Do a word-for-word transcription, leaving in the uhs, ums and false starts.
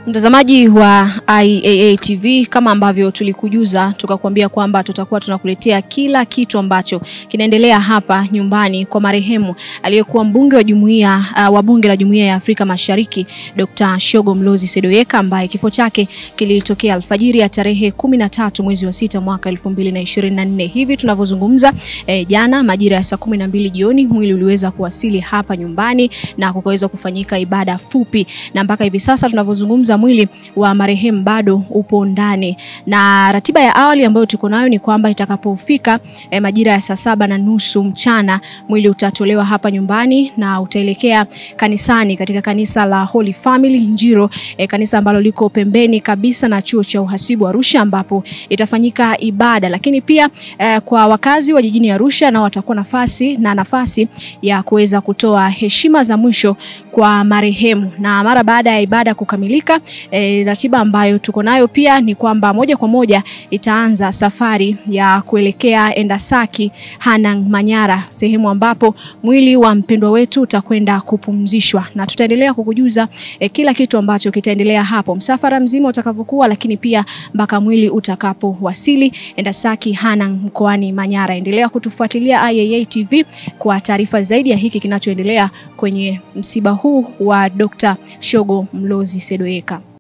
Mtazamaji wa I A A T V, kama ambavyo tulikujuza tukakwambia kwamba tutakuwa tunakuletea kila kitu ambacho kinaendelea hapa nyumbani kwa marehemu aliyekuwa mbunge wa jumuiya uh, wa bunge la Jumuiya ya Afrika Mashariki Doctor Shogo Mlozi Sedoyeka, ambaye kifo chake kilitokea alfajiri ya tarehe kumi na tatu mwezi wa sita mwaka elfu mbili na ishirini na nne. Hivi tunavyozungumza eh, jana majira ya saa kumi na mbili jioni mwili uliweza kuwasili hapa nyumbani na kukaweza kufanyika ibada fupi, na mpaka hivi sasa tunavyozungumza mwili wa marehemu bado upo ndani. Na ratiba ya awali ambayo tuko nayo ni kwamba itakapofika eh, majira ya saa saba na nusu mchana mwili utatolewa hapa nyumbani na utaelekea kanisani katika kanisa la Holy Family Njiro, eh, kanisa ambalo liko pembeni kabisa na chuo cha uhasibu Arusha, ambapo itafanyika ibada. Lakini pia eh, kwa wakazi wa jijini Arusha na watakuwa nafasi na nafasi ya kuweza kutoa heshima za mwisho kwa marehemu. Na mara baada ya ibada kukamilika, E, ratiba ambayo tuko nayo pia ni kwamba moja kwa moja itaanza safari ya kuelekea Endasaki Hanang Manyara, sehemu ambapo mwili wa mpendwa wetu utakwenda kupumzishwa, na tutaendelea kukujuza e, kila kitu ambacho kitaendelea hapo, msafara mzima utakavyokuwa, lakini pia mpaka mwili utakapowasili Endasaki Hanang mkoani Manyara. Endelea kutufuatilia I A A T V kwa taarifa zaidi ya hiki kinachoendelea kwenye msiba huu wa Doctor Shogo Mlozi Sedoyeka.